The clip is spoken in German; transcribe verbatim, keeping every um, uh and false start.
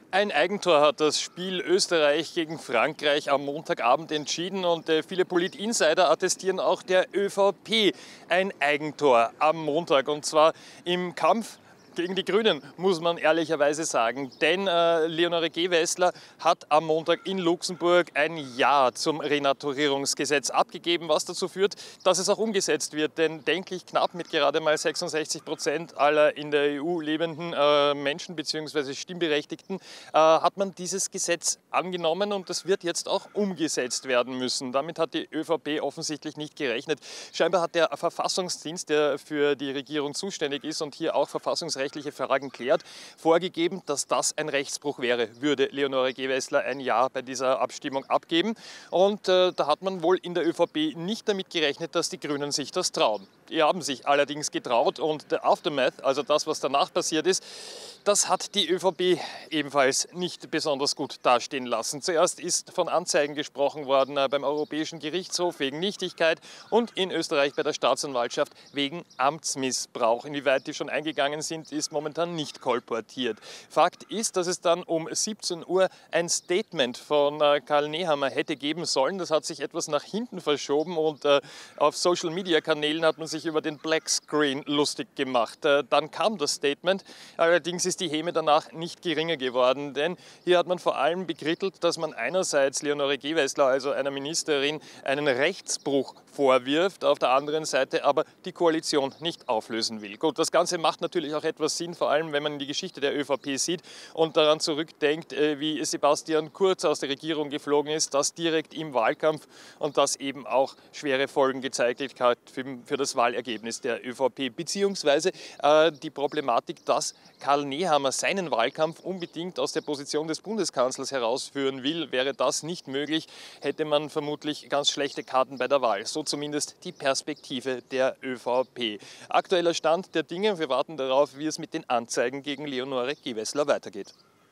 Ein Eigentor hat das Spiel Österreich gegen Frankreich am Montagabend entschieden und äh, viele Polit-Insider attestieren auch der ÖVP ein Eigentor am Montag, und zwar im Kampf gegen die Grünen, muss man ehrlicherweise sagen. Denn äh, Leonore Gewessler hat am Montag in Luxemburg ein Ja zum Renaturierungsgesetz abgegeben, was dazu führt, dass es auch umgesetzt wird. Denn denklich knapp mit gerade mal sechsundsechzig Prozent aller in der E U lebenden äh, Menschen bzw. Stimmberechtigten äh, hat man dieses Gesetz angenommen, und das wird jetzt auch umgesetzt werden müssen. Damit hat die ÖVP offensichtlich nicht gerechnet. Scheinbar hat der Verfassungsdienst, der für die Regierung zuständig ist und hier auch verfassungsrechtliche Fragen klärt, vorgegeben, dass das ein Rechtsbruch wäre, würde Leonore Gewessler ein Ja bei dieser Abstimmung abgeben. Und äh, da hat man wohl in der ÖVP nicht damit gerechnet, dass die Grünen sich das trauen. Die haben sich allerdings getraut, und der Aftermath, also das, was danach passiert ist, das hat die ÖVP ebenfalls nicht besonders gut dastehen lassen. Zuerst ist von Anzeigen gesprochen worden äh, beim Europäischen Gerichtshof wegen Nichtigkeit und in Österreich bei der Staatsanwaltschaft wegen Amtsmissbrauch. Inwieweit die schon eingegangen sind, ist momentan nicht kolportiert. Fakt ist, dass es dann um siebzehn Uhr ein Statement von äh, Karl Nehammer hätte geben sollen. Das hat sich etwas nach hinten verschoben, und äh, auf Social-Media-Kanälen hat man sich über den Black Screen lustig gemacht. Äh, dann kam das Statement, allerdings ist die Häme danach nicht geringer geworden, denn hier hat man vor allem bekrittelt, dass man einerseits Leonore Gewessler, also einer Ministerin, einen Rechtsbruch vorwirft, auf der anderen Seite aber die Koalition nicht auflösen will. Gut, das Ganze macht natürlich auch etwas Sinn, vor allem wenn man die Geschichte der ÖVP sieht und daran zurückdenkt, wie Sebastian Kurz aus der Regierung geflogen ist, das direkt im Wahlkampf, und das eben auch schwere Folgen gezeigt hat für, für das Wahlergebnis der ÖVP, beziehungsweise äh, die Problematik, dass Karl Nehammer seinen Wahlkampf unbedingt aus der Position des Bundeskanzlers herausführen will. Wäre das nicht möglich, hätte man vermutlich ganz schlechte Karten bei der Wahl. So zumindest die Perspektive der ÖVP. Aktueller Stand der Dinge. Wir warten darauf, wie es mit den Anzeigen gegen Leonore Gewessler weitergeht.